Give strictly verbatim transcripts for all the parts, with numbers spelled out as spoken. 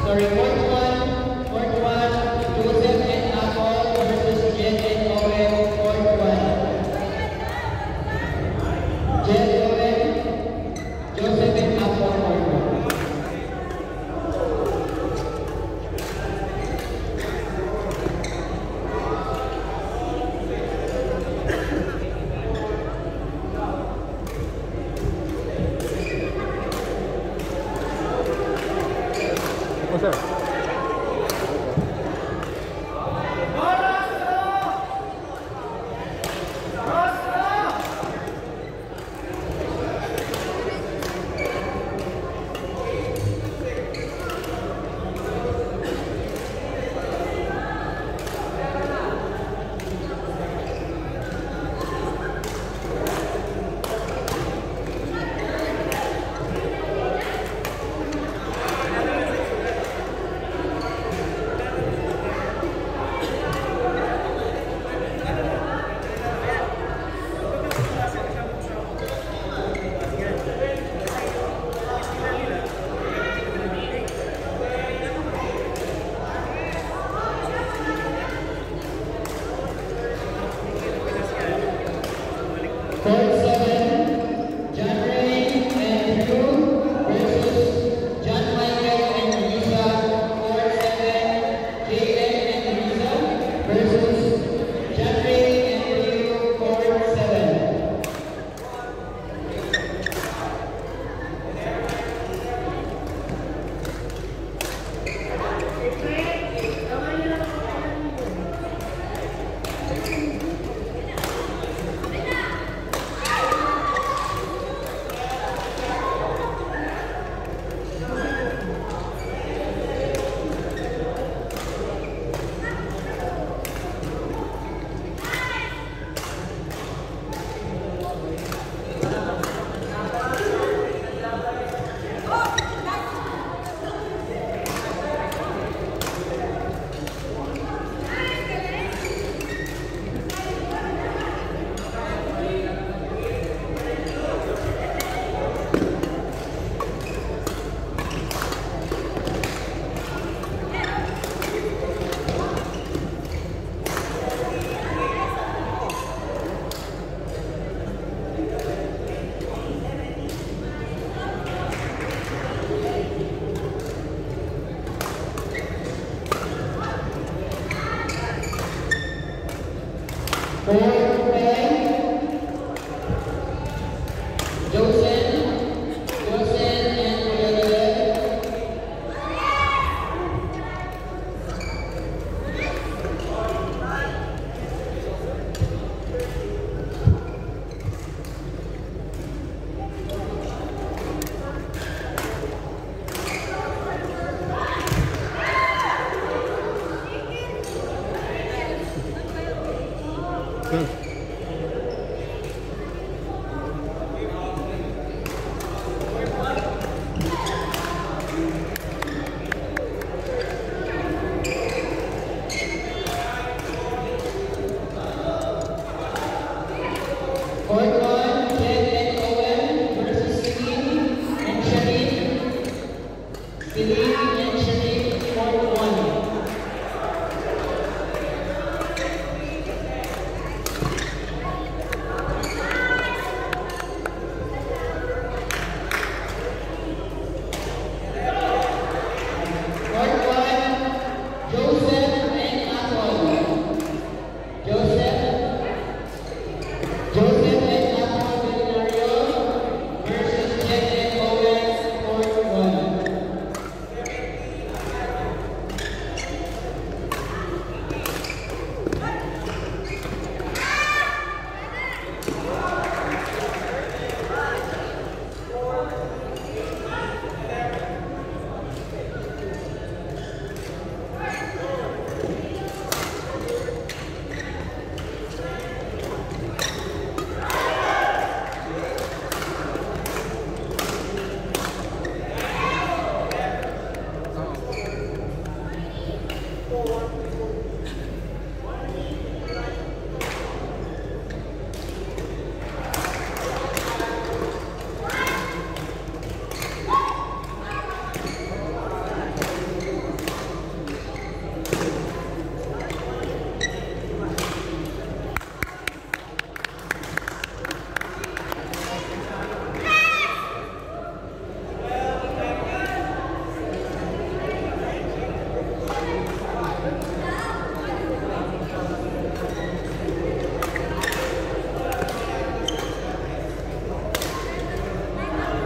Sorry, fourth one, fourth one, Joseph and Apple versus Jen and Owen, fourth one. Jen, Owen, Joseph and Apple, fourth one. What's up?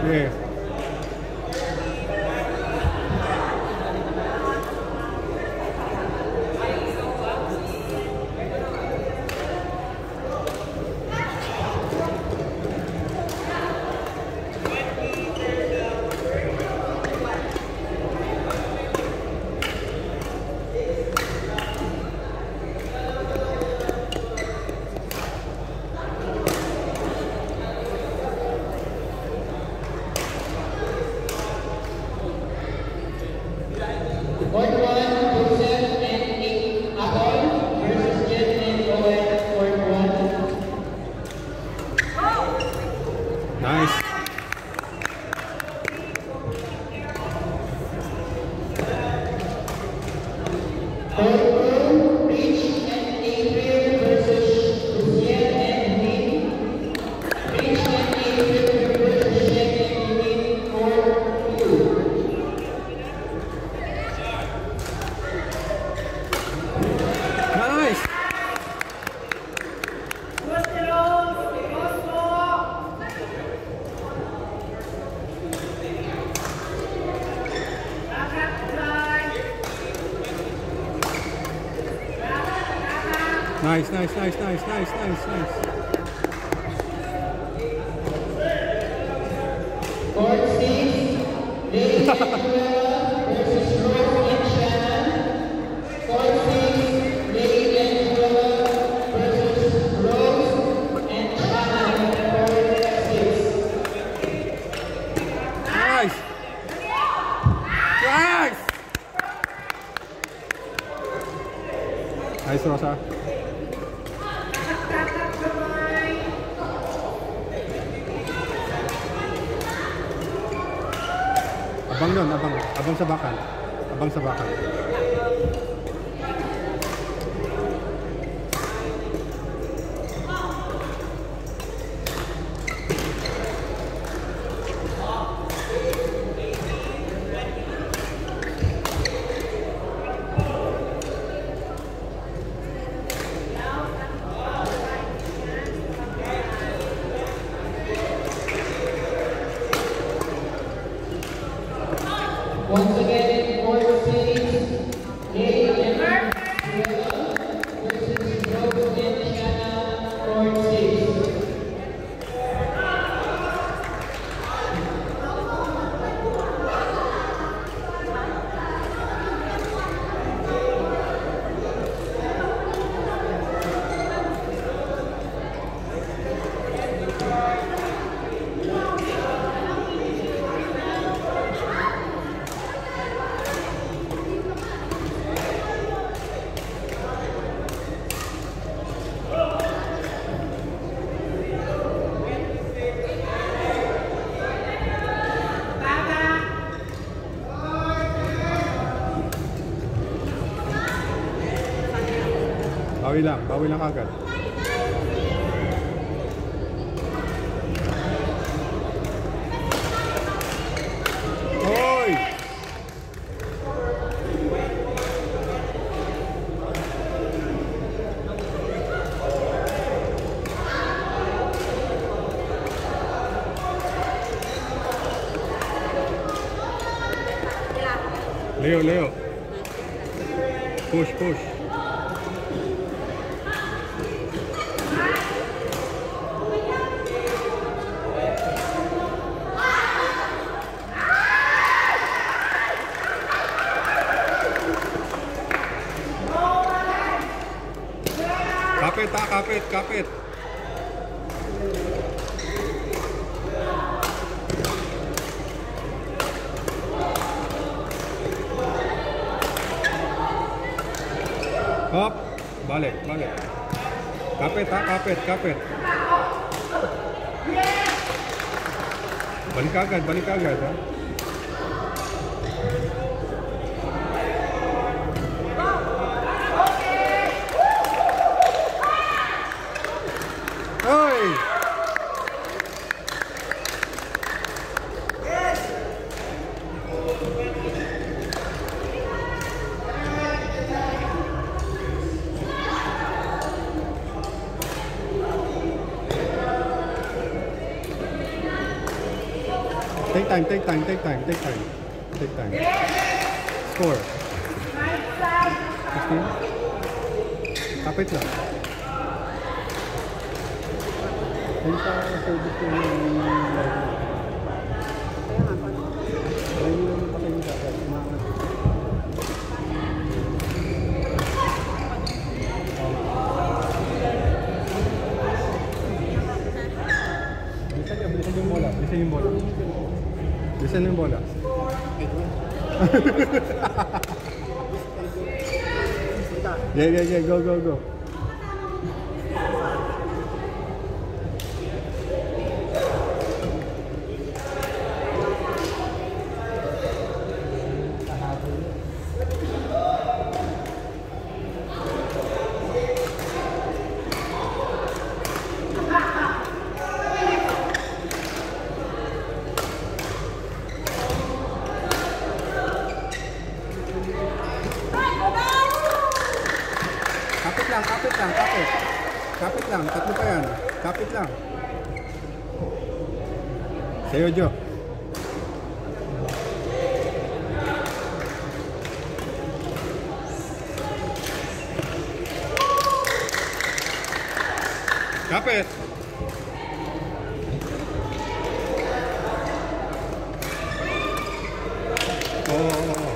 Yeah. Court one, Joseph and Nick Apol versus Jen and Owen, Court one. Nice. Court two, Rich and April versus Lucien and Lynn. Rich and April versus Jen and Lynn, Court two. Nice. Nice, nice, nice, nice, nice, nice, nice. Court six, Lady and Cruella versus Rose and Shannon. Court six, Lady and Cruella versus Rose and Shannon. Court six. Nice. Nice. Nice, Rosa. Abang doon, abang. Abang sa bakal. Abang sa bakal. Once again, Court six, Lady and Cruella versus Rose and Shannon. Court six. Bawi lang, bawi lang agad. Hoy! Leo, Leo. Push, push. Kapit ha, kapit, kapit. Hop, balik, balik. Kapit ha, kapit, kapit. Balik agad, balik agad ha. Hoy! Take time, take time, take time, take time. Take time. Score. fifteen. Kapit lang. Ayun sa service ko yung ayun yung patayin sa akin. Umangat. Bilisan niyo, bilisan yung bola. Bilisan yung bola. Bilisan yung bola. Yeah, yeah, yeah. Go, go, go. Kapit lang, kapit lang, kapit. Kapit lang, tatlo pa yan. Kapit lang. Sa'yo, Jo. Kapit. Oo, oo, oo.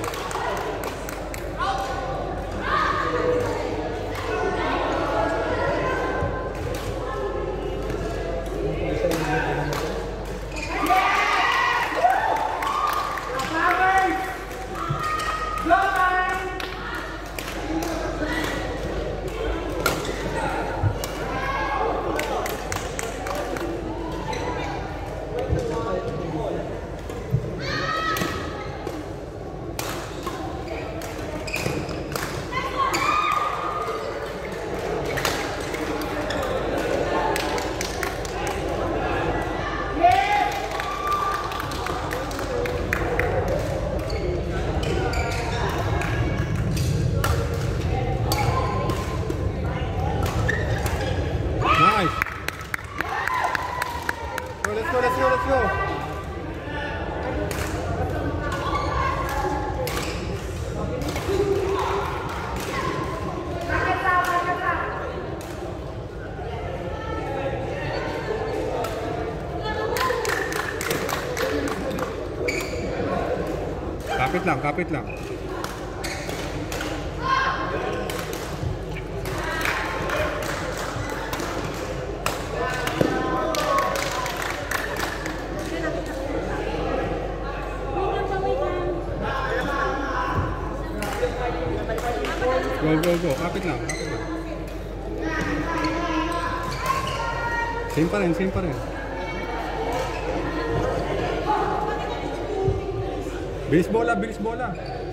Nice. Go, let's go, let's go, let's go. Kapit lang, kapit lang. Go, go, go. Kapit lang, kapit lang. Same pa rin, same pa rin. Bilis bola, bilis bola.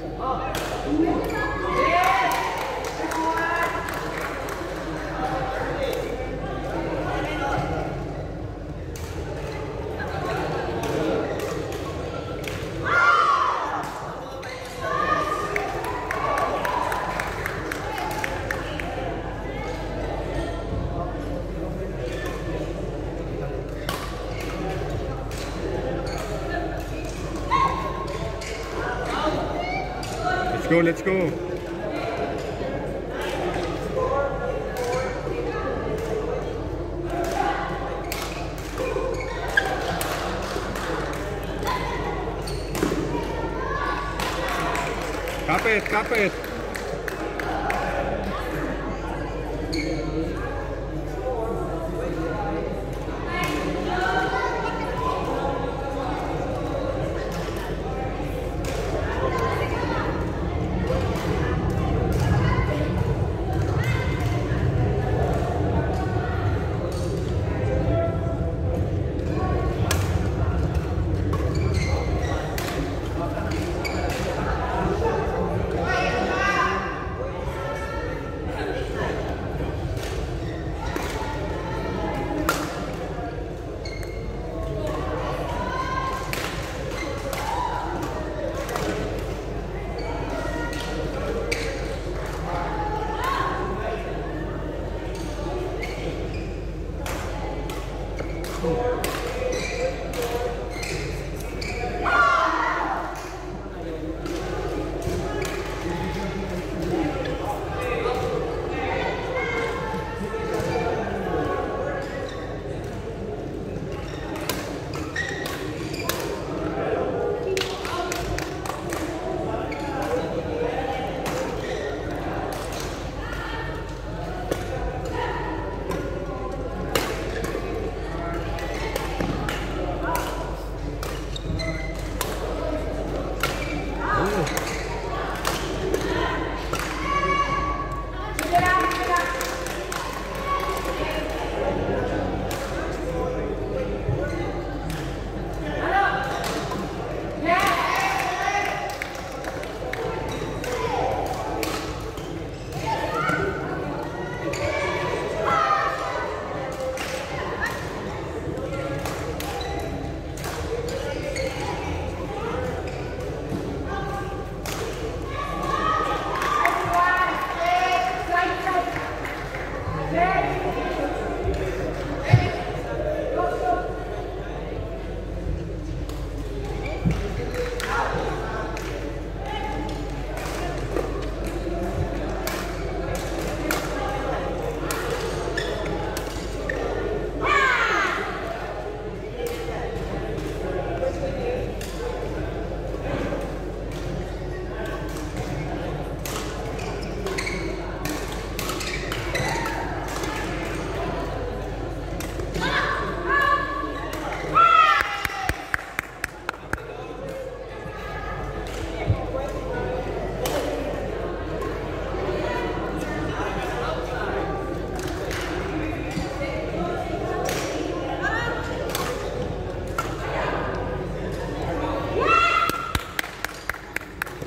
Let's go, let's go. Kapit, kapit.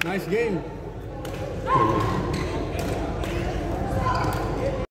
Nice game.